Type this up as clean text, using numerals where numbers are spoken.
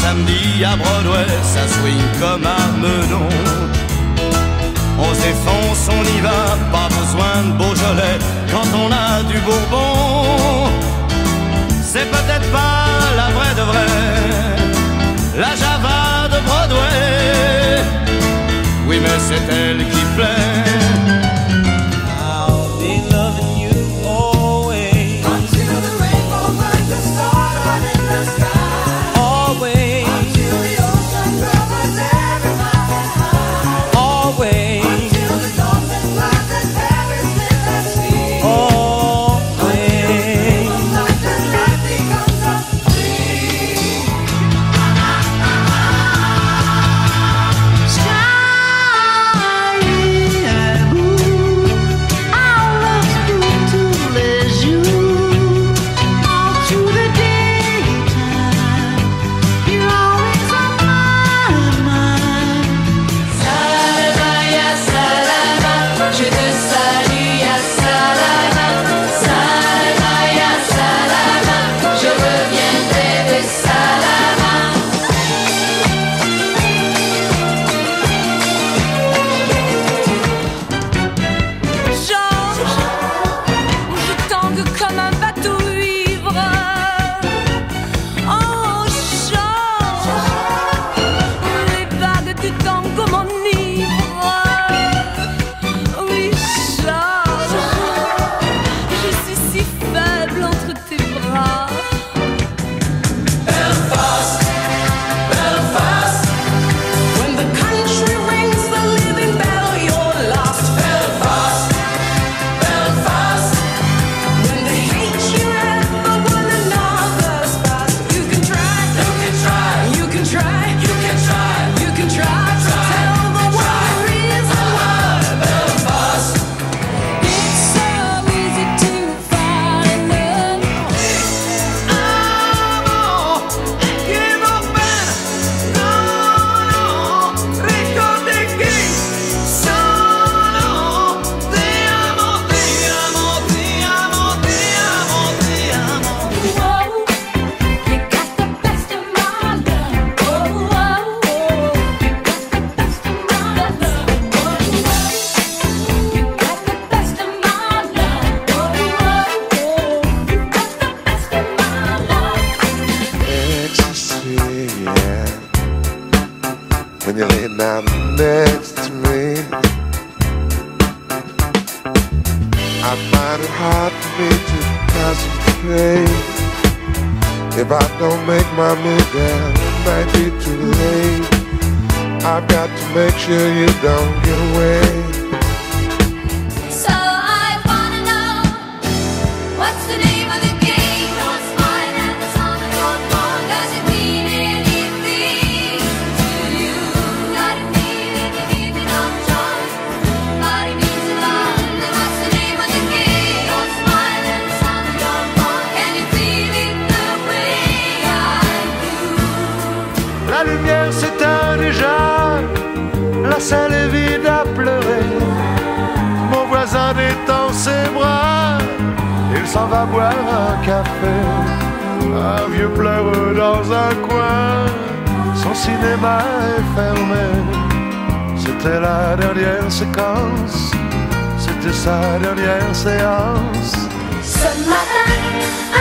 samedi à Broadway, ça swing comme à Meudon. On se défonce, on y va, pas besoin de Beaujolais quand on a du Bourbon. C'est peut-être pas la vraie de vraie, la Java de Broadway. Oui, mais c'est elle qui plaît. When you lay down next to me, I find it hard for me to concentrate. If I don't make my move, then it might be too late. I've got to make sure you don't get away. So I wanna know, what's the name of the game? Don't smile at the song that goes wrong. Does it mean anything to you? Got a feeling you give me no choice, but it means a lot. Then what's the name of the game? Don't smile at the song that goes wrong. Can you feel it the way I do? La lumière s'éteint déjà, la salle est vide à pleurer. Mon voisin détend ses bras, il s'en va boire un café. Un vieux pleureux dans un coin, son cinéma est fermé. C'était la dernière séquence, c'était sa dernière séance. Ce matin,